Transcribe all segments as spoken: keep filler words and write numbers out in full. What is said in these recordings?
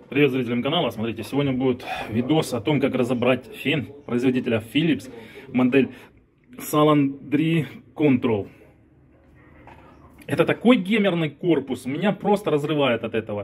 Привет зрителям канала. Смотрите, сегодня будет видос о том, как разобрать фен производителя Philips, модель Salandri Control. Это такой геймерный корпус, меня просто разрывает от этого.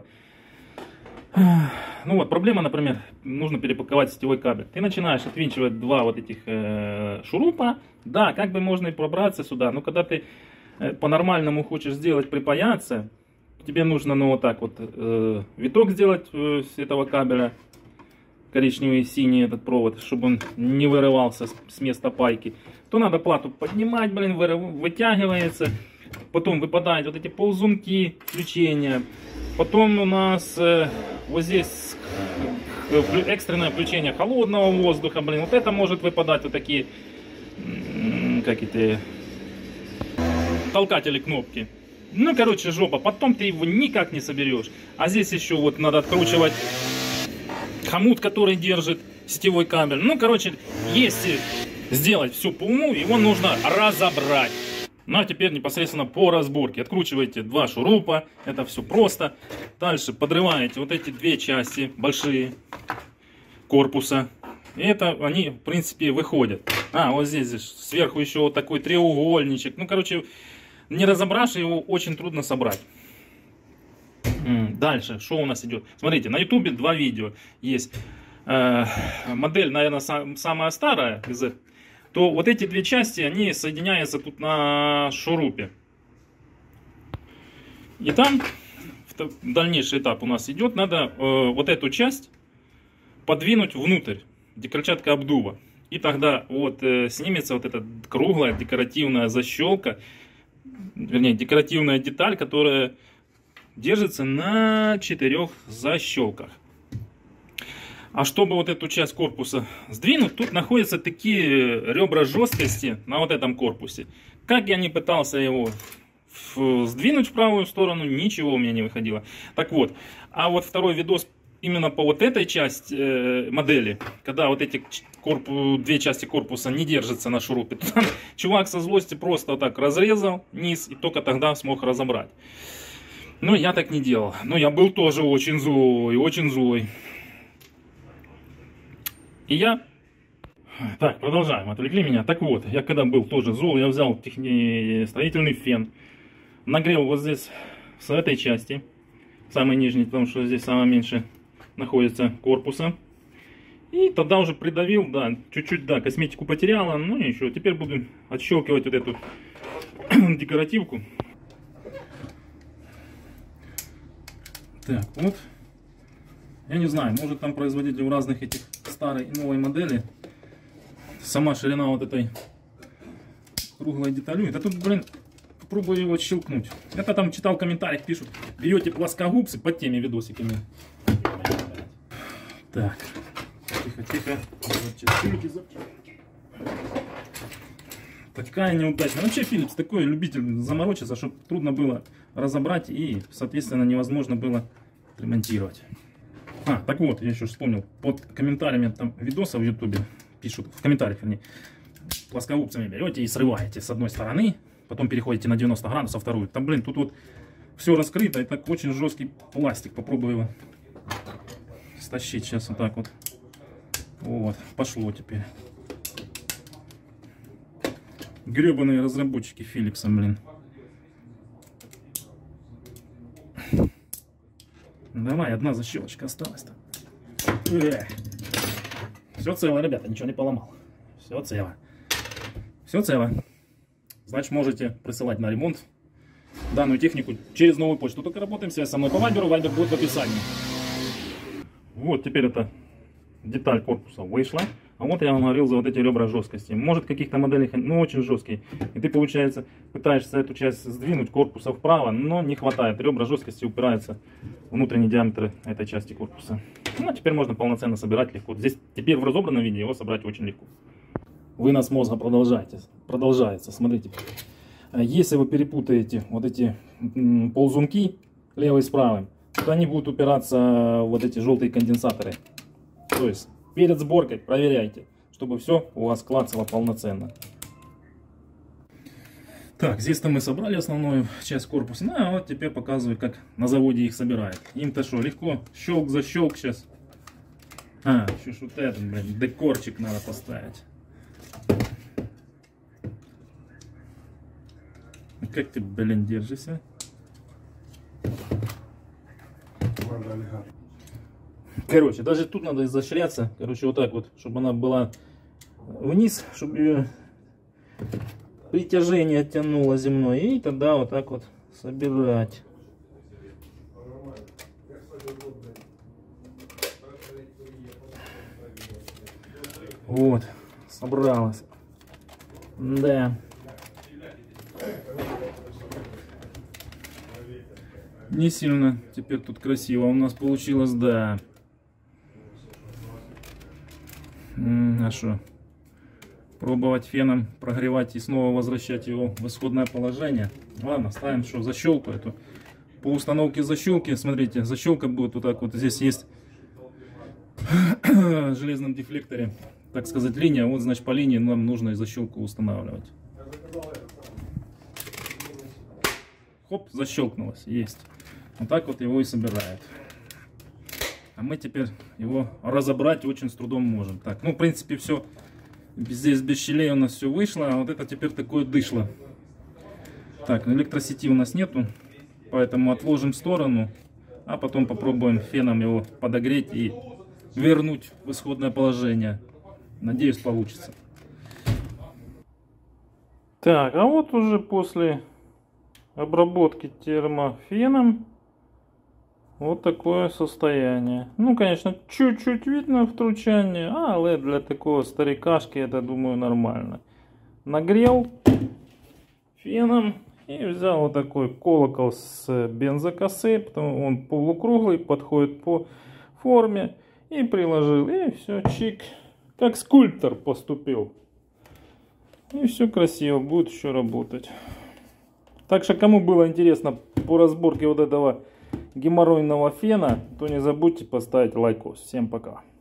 Ну вот, проблема, например, нужно перепаковать сетевой кабель. Ты начинаешь отвинчивать два вот этих э, шурупа. Да, как бы можно и пробраться сюда, но когда ты э, по-нормальному хочешь сделать, припаяться, тебе нужно, ну, вот так вот, э, виток сделать э, с этого кабеля, коричневый и синий этот провод, чтобы он не вырывался с, с места пайки. То надо плату поднимать, блин, вырыв, вытягивается. Потом выпадают вот эти ползунки, включения. Потом у нас э, вот здесь э, экстренное включение холодного воздуха, блин, вот это может выпадать, вот такие, э, как эти, толкатели кнопки. Ну, короче, жопа. Потом ты его никак не соберешь. А здесь еще вот надо откручивать хомут, который держит сетевой кабель. Ну, короче, если сделать все по уму, его нужно разобрать. Ну, а теперь непосредственно по разборке. Откручиваете два шурупа. Это все просто. Дальше подрываете вот эти две части большие корпуса. И это они, в принципе, выходят. А, вот здесь, здесь сверху еще вот такой треугольничек. Ну, короче, не разобравшись, его очень трудно собрать. Дальше, что у нас идет? Смотрите, на ютубе два видео есть. Э, модель, наверное, сам, самая старая из их. То вот эти две части, они соединяются тут на шурупе. И там дальнейший этап у нас идет. Надо э, вот эту часть подвинуть внутрь, где крыльчатка обдува. И тогда вот э, снимется вот эта круглая декоративная защелка. Вернее, декоративная деталь, которая держится на четырех защелках. А чтобы вот эту часть корпуса сдвинуть, тут находятся такие ребра жесткости на вот этом корпусе. Как я не пытался его сдвинуть в правую сторону, ничего у меня не выходило. Так вот, а вот второй видос именно по вот этой части э, модели, когда вот эти корпу, две части корпуса не держатся на шурупе, там чувак со злости просто вот так разрезал низ и только тогда смог разобрать. Но я так не делал. Но я был тоже очень злой, очень злой. И я... Так, продолжаем, отвлекли меня. Так вот, я когда был тоже злой, я взял техни... строительный фен, нагрел вот здесь, с этой части, самой нижней, потому что здесь самое меньше находится корпуса. И тогда уже придавил, да, чуть-чуть, да, косметику потеряла. Ну и еще, теперь буду отщелкивать вот эту декоративку. Так, вот. Я не знаю, может там производитель в разных этих старой и новой модели. Сама ширина вот этой круглой деталью. Это тут, блин, попробую его щелкнуть. Это там читал в комментариях, пишут, берете плоскогубцы под теми видосиками. Так, тихо-тихо. Такая неудачная. Вообще Philips такой любитель заморочиться, чтобы трудно было разобрать и, соответственно, невозможно было ремонтировать. А, так вот, я еще вспомнил, под комментариями там видоса в ютубе пишут, в комментариях, вернее, плоскогубцами берете и срываете с одной стороны, потом переходите на девяносто градусов вторую. Там, блин, тут вот все раскрыто, это очень жесткий пластик. Попробую его стащить сейчас вот так вот. Вот, пошло теперь. Гребаные разработчики Philips, блин. Давай, одна защелочка осталась-то. Все цело, ребята, ничего не поломал. Все цело. Все цело. Значит, можете присылать на ремонт данную технику через новую почту. Только работаем, связь со мной по вайберу, вайбер будет в описании. Вот, теперь эта деталь корпуса вышла. А вот я вам говорил за вот эти ребра жесткости. Может, в каких-то моделях, ну, очень жесткие. И ты, получается, пытаешься эту часть сдвинуть корпуса вправо, но не хватает. Ребра жесткости упираются в внутренний диаметр этой части корпуса. Ну, а теперь можно полноценно собирать легко. Здесь теперь в разобранном виде его собрать очень легко. Вынос мозга продолжайте, продолжается. Смотрите. Если вы перепутаете вот эти ползунки левый с правым, то они будут упираться в вот эти желтые конденсаторы. То есть перед сборкой проверяйте, чтобы все у вас клацало полноценно. Так, здесь-то мы собрали основную часть корпуса. Ну, а вот теперь показываю, как на заводе их собирают. Им-то что, легко. Щелк за щелк сейчас. А, еще ж вот этот, блин, декорчик надо поставить. Как ты, блин, держишься? Короче, даже тут надо изощряться. Короче, вот так вот, чтобы она была вниз, чтобы ее притяжение оттянуло земное. И тогда вот так вот собирать. Вот, собралась. Да. Не сильно теперь тут красиво у нас получилось, да. А что? Пробовать феном прогревать и снова возвращать его в исходное положение. Ладно, ставим что, защелку эту. По установке защелки, смотрите, защелка будет вот так вот. Здесь есть в железном дефлекторе, так сказать, линия. Вот, значит, по линии нам нужно и защелку устанавливать. Хоп, защелкнулось, есть. Вот так вот его и собирают. А мы теперь его разобрать очень с трудом можем. Так, ну, в принципе, все. Здесь без щелей у нас все вышло. А вот это теперь такое дышло. Так, электросети у нас нету. Поэтому отложим в сторону. А потом попробуем феном его подогреть и вернуть в исходное положение. Надеюсь, получится. Так, а вот уже после обработки термофеном вот такое состояние. Ну, конечно, чуть-чуть видно втручание, але для такого старикашки это, думаю, нормально. Нагрел феном и взял вот такой колокол с бензокосы, потому он полукруглый, подходит по форме, и приложил, и все, чик, как скульптор поступил. И все красиво, будет еще работать. Так что, кому было интересно по разборке вот этого геморройного фена, то не забудьте поставить лайкос. Всем пока.